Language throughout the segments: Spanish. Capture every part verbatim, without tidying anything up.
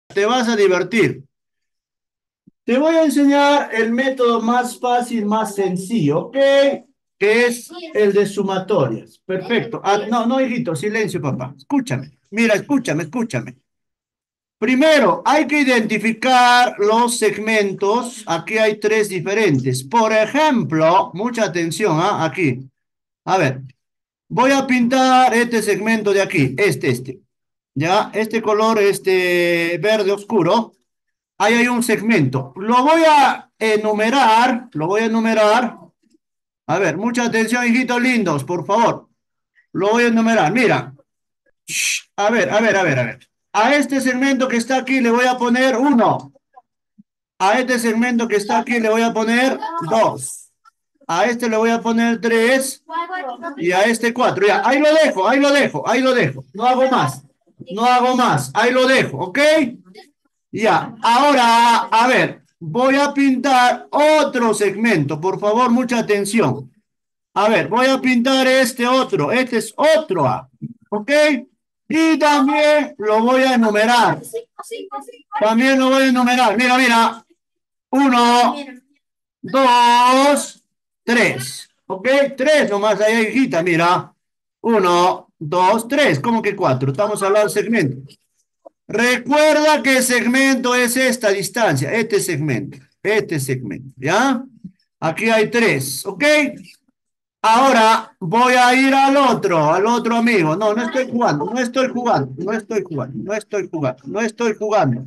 Te vas a divertir. Te voy a enseñar el método más fácil, más sencillo, ¿ok? Que es el de sumatorias. Perfecto. Ah, no, no, hijito, silencio, papá. Escúchame. Mira, escúchame, escúchame. Primero, hay que identificar los segmentos. Aquí hay tres diferentes. Por ejemplo, mucha atención, ¿ah? Aquí. A ver, voy a pintar este segmento de aquí, este, este. ¿Ya? Este color, este verde oscuro. Ahí hay un segmento. Lo voy a enumerar, lo voy a enumerar. A ver, mucha atención, hijitos lindos, por favor. Lo voy a enumerar. Mira. Shh. A ver, a ver, a ver, a ver. A este segmento que está aquí le voy a poner uno. A este segmento que está aquí le voy a poner dos. A este le voy a poner tres. Y a este cuatro. Ya, ahí lo dejo, ahí lo dejo, ahí lo dejo. No hago más. No hago más. Ahí lo dejo, ¿ok? Ya, ahora, a ver, voy a pintar otro segmento, por favor, mucha atención. A ver, voy a pintar este otro, este es otro A, ¿ok? Y también lo voy a enumerar, también lo voy a enumerar. Mira, mira, uno, dos, tres, ¿ok? Tres nomás, ahí, hijita, mira. Uno, dos, tres, ¿cómo que cuatro? Estamos hablando de segmento. Recuerda que el segmento es esta distancia, este segmento, este segmento, ¿ya? Aquí hay tres, ¿ok? Ahora voy a ir al otro, al otro amigo. No, no estoy jugando, no estoy jugando, no estoy jugando, no estoy jugando, no estoy jugando.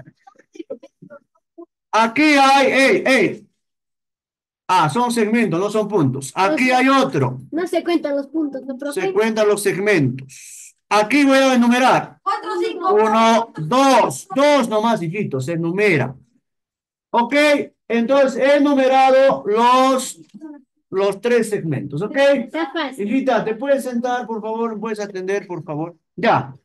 Aquí hay, ey, ey. Ah, son segmentos, no son puntos. Aquí hay otro. No se cuentan los puntos, ¿no, profe? Se cuentan los segmentos. Aquí voy a enumerar. Uno, dos, dos nomás, hijitos, se enumera. ¿Ok? Entonces he numerado los, los tres segmentos, ¿ok? Está fácil. Hijita, ¿te puedes sentar, por favor? ¿Me puedes atender, por favor? Ya.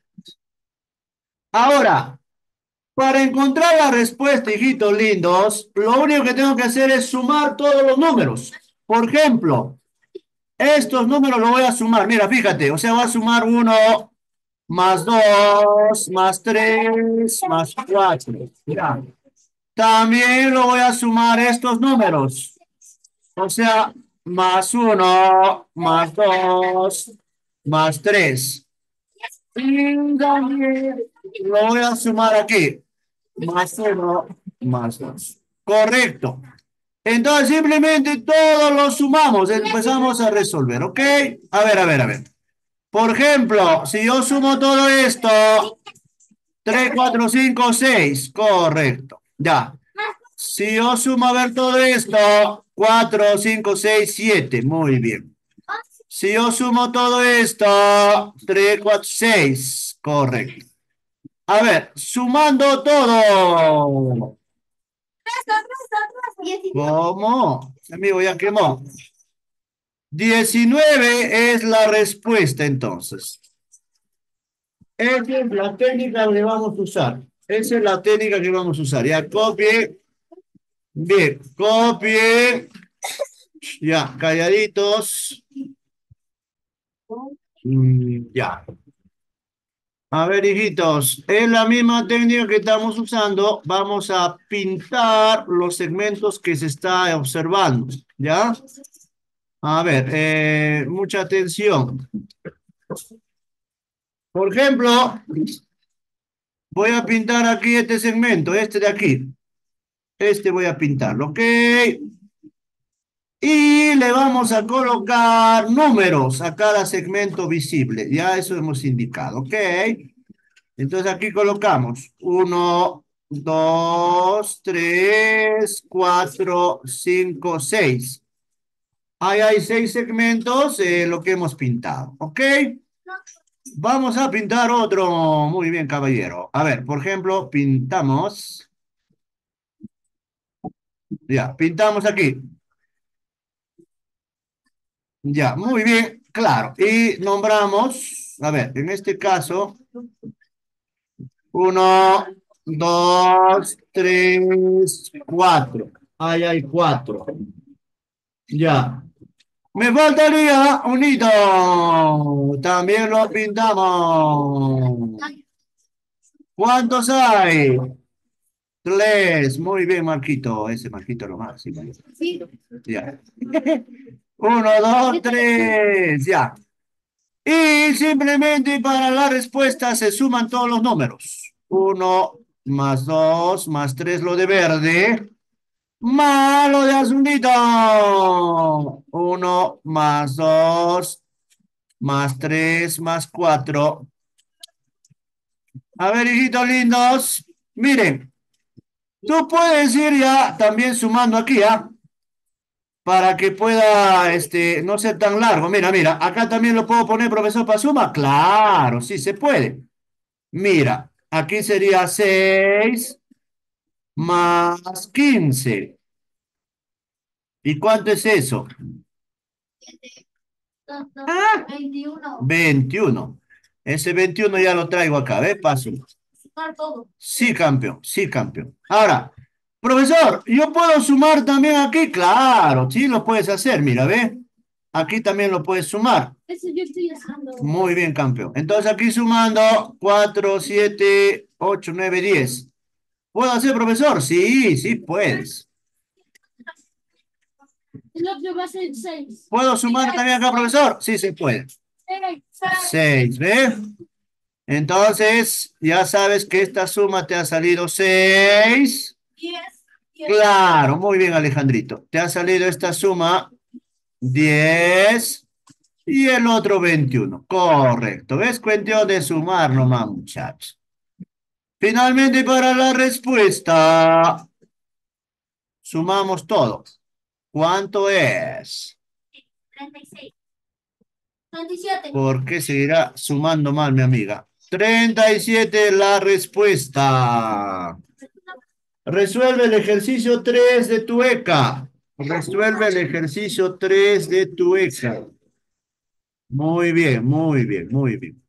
Ahora, para encontrar la respuesta, hijitos lindos, lo único que tengo que hacer es sumar todos los números. Por ejemplo, estos números los voy a sumar. Mira, fíjate, o sea, voy a sumar uno más dos, más tres, más cuatro. Ya. También lo voy a sumar estos números. O sea, más uno, más dos, más tres. Y también lo voy a sumar aquí. Más uno, más dos. Correcto. Entonces simplemente todos los sumamos, empezamos a resolver, ¿ok? A ver, a ver, a ver. Por ejemplo, si yo sumo todo esto, tres, cuatro, cinco, seis, correcto. Ya. Si yo sumo a ver todo esto, cuatro, cinco, seis, siete, muy bien. Si yo sumo todo esto, tres, cuatro, seis, correcto. A ver, sumando todo. ¿Cómo? Amigo, ya quemó. Diecinueve es la respuesta entonces. Esa es la técnica que vamos a usar. Esa es la técnica que vamos a usar. Ya, copie. Bien, copie. Ya, calladitos. Mm, ya. A ver, hijitos, es la misma técnica que estamos usando. Vamos a pintar los segmentos que se está observando. ¿Ya? A ver, eh, mucha atención. Por ejemplo, voy a pintar aquí este segmento, este de aquí. Este voy a pintarlo, ¿ok? Y le vamos a colocar números a cada segmento visible. Ya eso hemos indicado, ¿ok? Entonces aquí colocamos uno, dos, tres, cuatro, cinco, seis. Ahí hay seis segmentos, eh, lo que hemos pintado, ¿ok? Vamos a pintar otro. Muy bien, caballero. A ver, por ejemplo, pintamos. Ya, pintamos aquí. Ya, muy bien, claro. Y nombramos, a ver, en este caso, uno, dos, tres, cuatro. Ahí hay cuatro. Ya. Me faltaría un hito. También lo pintamos. ¿Cuántos hay? Tres. Muy bien, Marquito. Ese Marquito lo máximo. Sí. Ya. Uno, dos, tres. Ya. Y simplemente para la respuesta se suman todos los números. Uno más dos más tres lo de verde. Más lo de azulito. Uno más dos más tres más cuatro. A ver, hijitos lindos. Miren, tú puedes ir ya también sumando aquí, ¿ah? Para que pueda, este, no ser tan largo. Mira, mira, acá también lo puedo poner, profesor, para suma. Claro, sí se puede. Mira, aquí sería seis más quince. ¿Y cuánto es eso? Ah, veintiuno. veintiuno. Ese veintiuno ya lo traigo acá, ¿ves? Paso. Sumar todo. Sí, campeón, sí, campeón. Ahora, profesor, ¿yo puedo sumar también aquí? Claro, sí lo puedes hacer, mira, ¿ve? Aquí también lo puedes sumar. Eso yo estoy haciendo. Muy bien, campeón. Entonces aquí sumando cuatro, siete, ocho, nueve, diez. ¿Puedo hacer, profesor? Sí, sí puedes. El otro va a ser seis. ¿Puedo sumar también acá, profesor? Sí, se puede. Seis, ¿ve? Entonces, ya sabes que esta suma te ha salido seis. Diez. Claro, muy bien, Alejandrito. Te ha salido esta suma diez y el otro veintiuno. Correcto. ¿Ves? Cuestión de sumar nomás, muchachos. Finalmente, para la respuesta, sumamos todo. ¿Cuánto es? treinta y seis. treinta y siete. ¿Por qué seguirá sumando mal, mi amiga? treinta y siete la respuesta. Resuelve el ejercicio tres de tu E C A. Resuelve el ejercicio tres de tu E C A. Muy bien, muy bien, muy bien.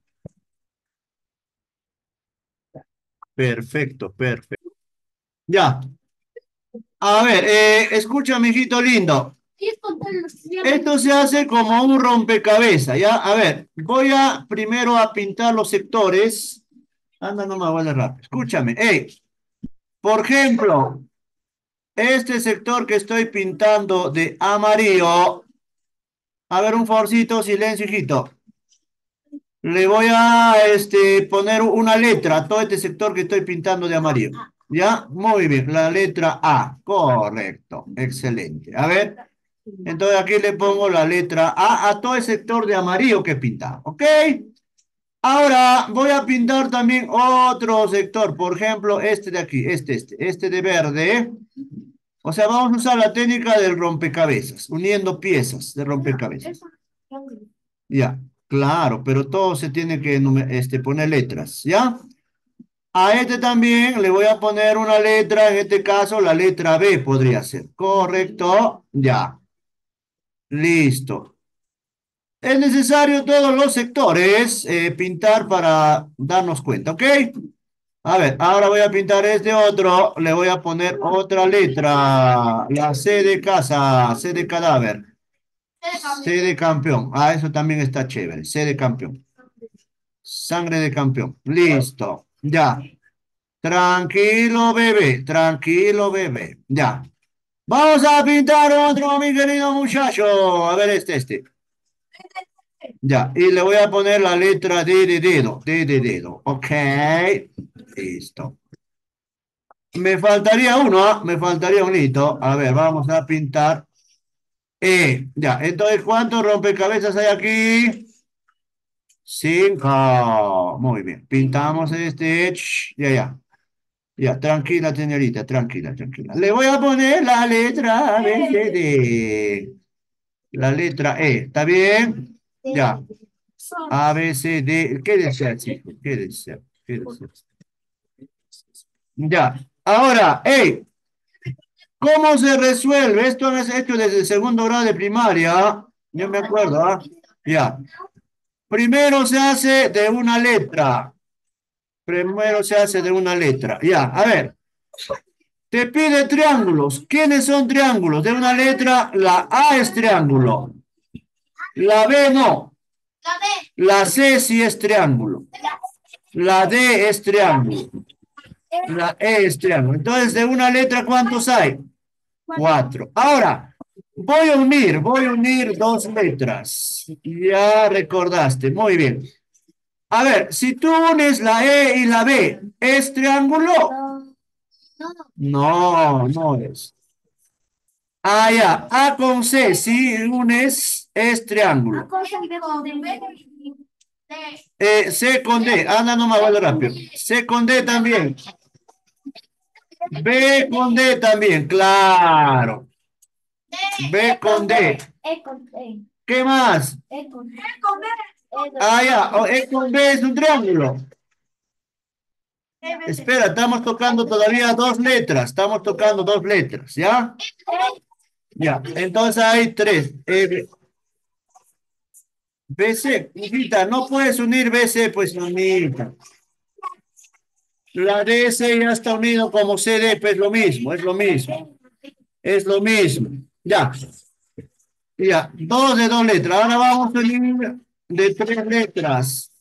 Perfecto, perfecto. Ya. A ver, eh, escucha, mijito lindo. ¿Quieres contar los que se llaman? Esto se hace como un rompecabezas, ¿ya? A ver, voy a primero a pintar los sectores. Anda nomás, vale rápido. Escúchame, hey, por ejemplo, este sector que estoy pintando de amarillo. A ver, un favorcito, silencio, hijito. Le voy a este, poner una letra a todo este sector que estoy pintando de amarillo. ¿Ya? Muy bien, la letra A. Correcto, excelente. A ver, entonces aquí le pongo la letra A a todo el sector de amarillo que he pintado. ¿Ok? Ahora voy a pintar también otro sector. Por ejemplo, este de aquí, este, este, este de verde. O sea, vamos a usar la técnica del rompecabezas, uniendo piezas de rompecabezas. Ya, claro, pero todo se tiene que nume- este, poner letras, ¿ya? A este también le voy a poner una letra, en este caso la letra B podría ser. Correcto, ya, listo. Es necesario todos los sectores eh, pintar para darnos cuenta, ¿ok? A ver, ahora voy a pintar este otro, le voy a poner otra letra, la C de casa, C de cadáver, C de campeón. Ah, eso también está chévere, C de campeón. Sangre de campeón. Listo. Ya. Tranquilo, bebé. Tranquilo, bebé. Ya. Vamos a pintar otro, mi querido muchacho. A ver, este, este. Ya. Y le voy a poner la letra D de dedo. D de dedo. Ok. Listo. Me faltaría uno, ¿ah? Me faltaría un hito. A ver, vamos a pintar. E. Ya. Entonces, ¿cuántos rompecabezas hay aquí? Cinco. Muy bien. Pintamos este. Ch, ya, ya. Ya, tranquila, señorita, tranquila, tranquila. Le voy a poner la letra A, B, C, D. La letra E, ¿está bien? Ya. A, B, C, D. ¿Qué desea, chico? ¿Qué desea? ¿Qué desea? Ya. Ahora, hey, ¿cómo se resuelve? Esto es hecho desde el segundo grado de primaria. Yo me acuerdo, ¿ah? Ya. Primero se hace de una letra. Primero se hace de una letra. Ya, a ver. Te pide triángulos. ¿Quiénes son triángulos? De una letra, la A es triángulo. La B no. La D. La C sí es triángulo. La D es triángulo. La E es triángulo. Entonces, de una letra, ¿cuántos hay? Cuatro. Ahora, voy a unir, voy a unir dos letras. Ya recordaste, muy bien. A ver, si tú unes la E y la B, ¿es triángulo? No, no es. Ah, ya. A con C, si unes, es triángulo. Eh, C con D, anda nomás, vale rápido. C con D también. B con D también, claro. B con D. ¿Qué más? Ah, ya. O E con B es un triángulo. Espera, estamos tocando todavía dos letras. Estamos tocando dos letras, ¿ya? Ya. Entonces hay tres. Eh, B C, hijita, no puedes unir B C, pues, mamita. La D C ya está unido como C D, pues lo mismo, es lo mismo. Es lo mismo. Ya. Ya. Dos de dos letras. Ahora vamos a unir de tres letras.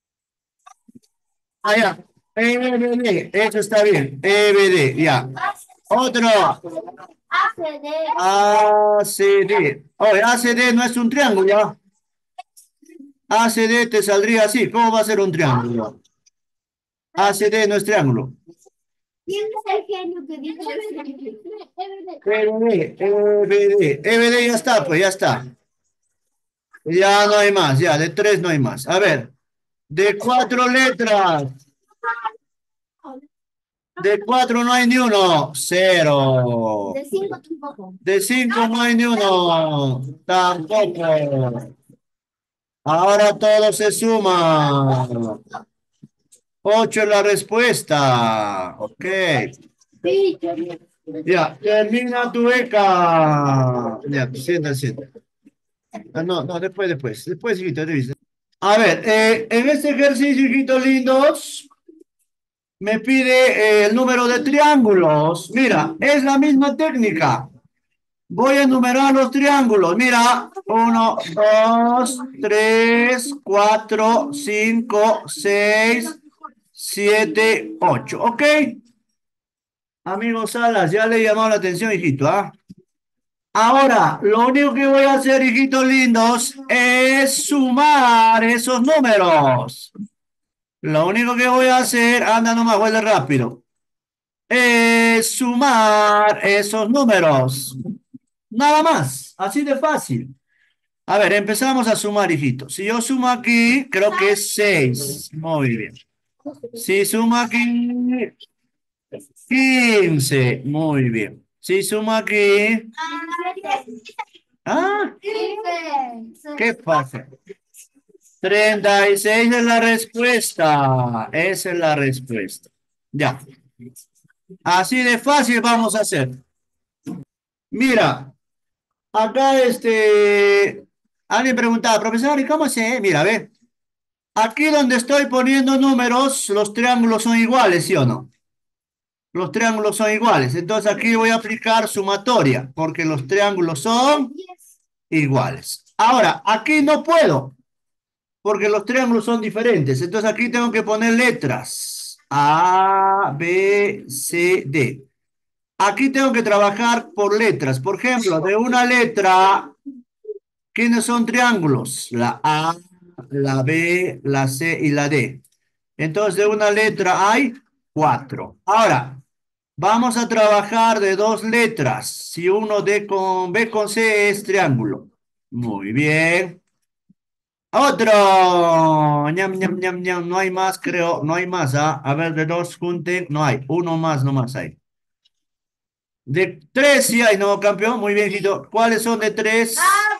Ah, ya. E B D, eso está bien. E B D, ya. Otro. A C D. Oye, A C D no es un triángulo, ¿ya? A C D te saldría así. ¿Cómo va a ser un triángulo? A C D no es triángulo. ¿Quién es el genio que dijo eso? E B D, E B D. E B D ya está, pues ya está. Ya no hay más, ya, de tres no hay más. A ver, de cuatro letras. De cuatro no hay ni uno. Cero. De cinco tampoco. De cinco no hay ni uno. Tampoco. Ahora todo se suma. Ocho es la respuesta. Ok. Ya, termina tu beca. Ya, sienta, sienta. Ah, no, no, después, después. Después, hijito, revisa. A ver, eh, en este ejercicio, hijitos lindos, me pide eh, el número de triángulos. Mira, es la misma técnica. Voy a enumerar los triángulos. Mira, uno, dos, tres, cuatro, cinco, seis, siete, ocho. ¿Ok? Amigos Salas, ya le he llamado la atención, hijito, ¿ah? Ahora, lo único que voy a hacer, hijitos lindos, es sumar esos números. Lo único que voy a hacer, anda nomás, huele rápido, es sumar esos números. Nada más, así de fácil. A ver, empezamos a sumar, hijitos. Si yo sumo aquí, creo que es seis. Muy bien. Si sumo aquí, quince. Muy bien. Si sumo aquí, ah, ¿qué pasa? treinta y seis es la respuesta. Esa es la respuesta. Ya. Así de fácil vamos a hacer. Mira, acá este, alguien preguntaba, profesor, ¿y cómo se? Mira, ve. Aquí donde estoy poniendo números, los triángulos son iguales, ¿sí o no? Los triángulos son iguales. Entonces aquí voy a aplicar sumatoria, porque los triángulos son iguales. Ahora, aquí no puedo, porque los triángulos son diferentes. Entonces aquí tengo que poner letras. A, B, C, D. Aquí tengo que trabajar por letras. Por ejemplo, de una letra, ¿quiénes son triángulos? La A, la B, la C y la D. Entonces, de una letra hay cuatro. Ahora, vamos a trabajar de dos letras. Si uno D con B con C es triángulo. Muy bien. Otro. Ñam, ñam, ñam, ñam. No hay más, creo. No hay más, ¿ah? A ver, de dos junten. No hay. Uno más, no más hay. De tres sí hay, ¿no, campeón? Muy bien, Gito. ¿Cuáles son de tres?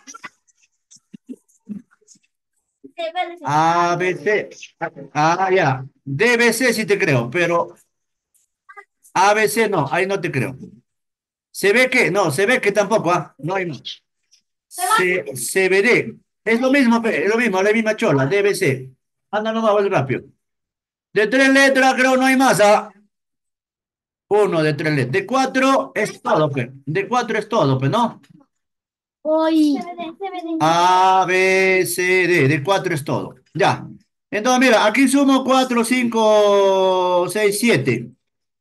A, B, C. Ah, ya. D, B, C sí te creo, pero A, B, C no, ahí no te creo. ¿Se ve que? No, se ve que tampoco, ¿ah? No hay más. C, C, B, D. Es lo mismo, pe, es lo mismo, la misma chola, D, B, C. Anda nomás, vuelve rápido. De tres letras creo no hay más, ¿ah? Uno de tres letras. De cuatro es todo, pe. De cuatro es todo, pe, ¿no? Hoy. A, B, C, D. De cuatro es todo. Ya. Entonces, mira, aquí sumo cuatro, cinco, seis, siete.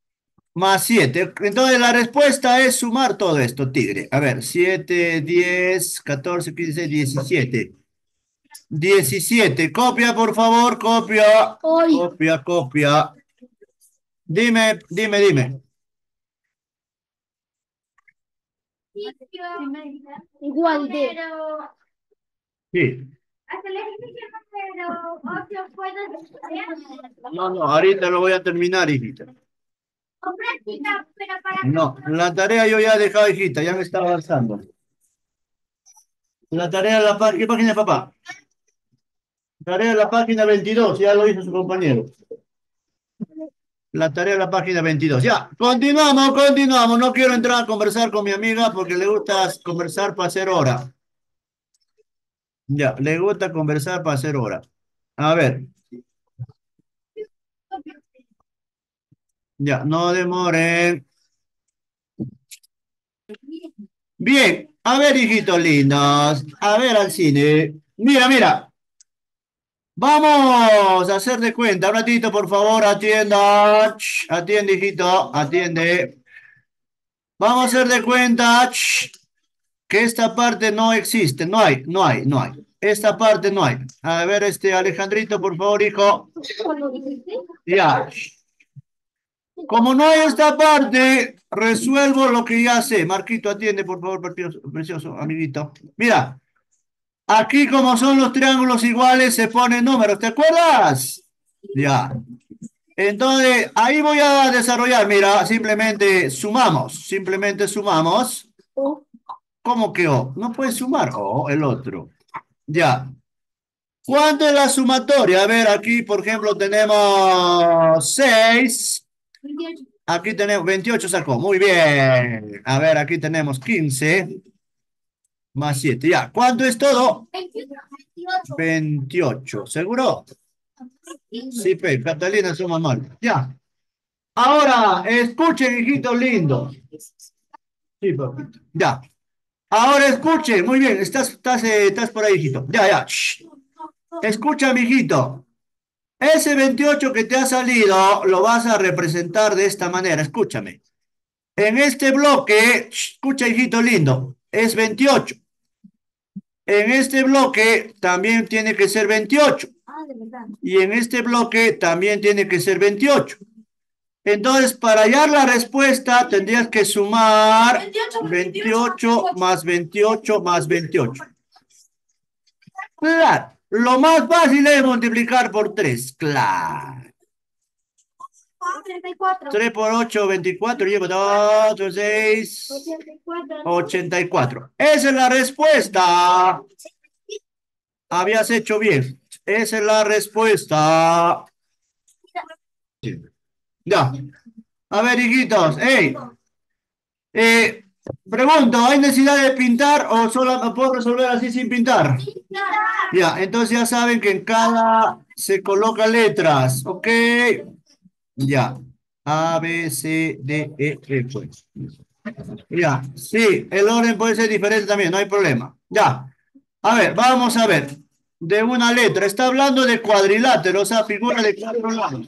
Más siete. Entonces la respuesta es sumar todo esto, tigre. A ver, siete, diez, catorce, quince, diecisiete. Diecisiete. Copia, por favor, copia. Hoy. Copia, copia. Dime, dime, dime. Igual de. Sí. Hasta le dije que no, pero ocho puedo. No, no, ahorita lo voy a terminar, hijita. O práctica, pero para. No, la tarea yo ya he dejado, hijita, ya me está avanzando. La tarea de la página, ¿qué página, papá? Tarea de la página veintidós, ya lo hizo su compañero. La tarea de la página veintidós. Ya, continuamos, continuamos. No quiero entrar a conversar con mi amiga porque le gusta conversar para hacer hora. Ya, le gusta conversar para hacer hora. A ver, ya, no demoren. Bien, a ver, hijitos lindos, a ver al cine. Mira, mira, vamos a hacer de cuenta. Un ratito, por favor, atienda. Ch, atiende, hijito, atiende. Vamos a hacer de cuenta ch, que esta parte no existe. No hay, no hay, no hay. Esta parte no hay. A ver, este Alejandrito, por favor, hijo. Ya. Como no hay esta parte, resuelvo lo que ya sé. Marquito, atiende, por favor, precioso, precioso amiguito. Mira. Aquí, como son los triángulos iguales, se ponen números, ¿te acuerdas? Ya. Entonces, ahí voy a desarrollar, mira, simplemente sumamos, simplemente sumamos. ¿Cómo que O? No puedes sumar O, el otro. Ya. ¿Cuánto es la sumatoria? A ver, aquí, por ejemplo, tenemos seis. Aquí tenemos veintiocho, sacó. Muy bien. A ver, aquí tenemos quince más siete. Ya. ¿Cuánto es todo? veintiocho. ¿Seguro? Sí, pe, Catalina, somos mal. Ya. Ahora, escuchen, hijitos lindos. Sí, papito. Ya. Ahora escuchen. Muy bien. Estás, estás, eh, estás por ahí, hijito. Ya, ya. Shh. Escucha, mijito. Ese veintiocho que te ha salido lo vas a representar de esta manera. Escúchame. En este bloque, shh, escucha, hijito lindo, es veintiocho. En este bloque también tiene que ser veintiocho. Y en este bloque también tiene que ser veintiocho. Entonces, para hallar la respuesta, tendrías que sumar veintiocho más veintiocho más veintiocho. Claro, lo más fácil es multiplicar por tres. Claro. tres por ocho, veinticuatro. Llevo dos, seis, ochenta y cuatro. Esa es la respuesta. Habías hecho bien. Esa es la respuesta. Ya. A ver, hijitos. Hey. Eh, pregunto, ¿hay necesidad de pintar o solo puedo resolver así sin pintar? Ya, entonces ya saben que en cada se coloca letras, ¿ok? Ya. A, B, C, D, E, F, pues. Ya, sí, el orden puede ser diferente también, no hay problema. Ya. A ver, vamos a ver. De una letra, está hablando de cuadrilátero, o sea, figura de cuatro lados.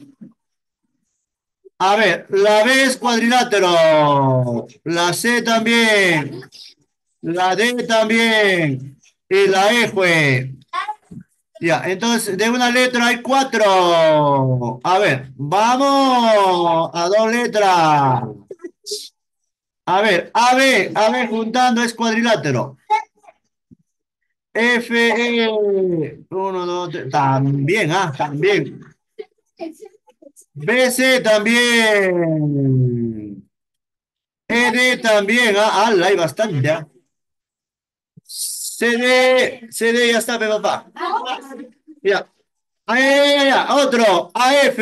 A ver, la B es cuadrilátero, la C también, la D también, y la E fue. Ya, entonces de una letra hay cuatro. A ver, vamos a dos letras. A ver, A, B, A, B juntando es cuadrilátero. F, E, uno, dos, tres, también, ah, también. B, C también. E D también, ah, ala, hay bastante, ah. C D, C D ya está, pe, papá. Ya. Ah, ya, ya, ya, ya. Otro, A F.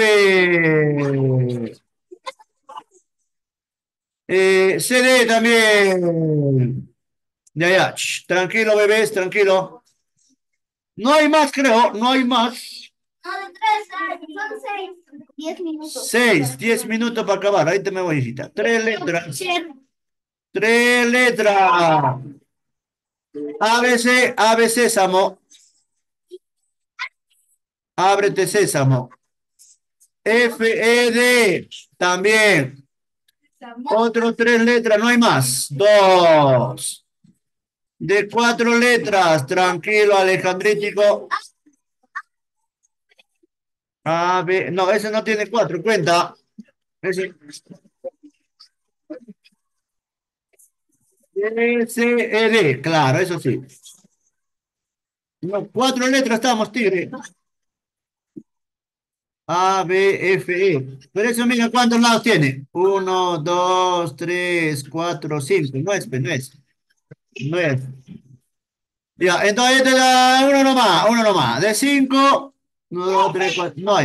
Eh, C D también. Ya, ya. Ch, tranquilo, bebés, tranquilo. No hay más, creo, no hay más. Son seis. Diez minutos. Seis, diez minutos para acabar. Ahí te me voy, hijita. Tres letras. Tres letras. A B C, A B C, Samo. Ábrete, Sésamo. F, E, D, también. Otro tres letras, no hay más. Dos. De cuatro letras, tranquilo, Alejandrítico. A, B, no, ese no tiene cuatro, cuenta. Ese. S, E, D, claro, eso sí. No, cuatro letras estamos, tigre. A, B, F, E. Pero eso, mira, ¿cuántos lados tiene? Uno, dos, tres, cuatro, cinco. No es, pues, no es. No es. Ya, entonces te da uno nomás, uno nomás. De cinco, uno, dos, tres, cuatro. No hay.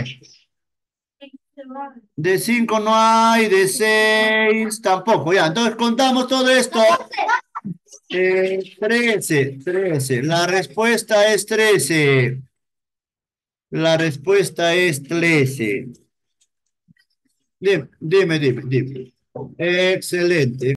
De cinco no hay, de seis tampoco. Ya, entonces contamos todo esto. Eh, trece, trece. La respuesta es trece. La respuesta es trece. Dime, dime, dime, dime. Excelente.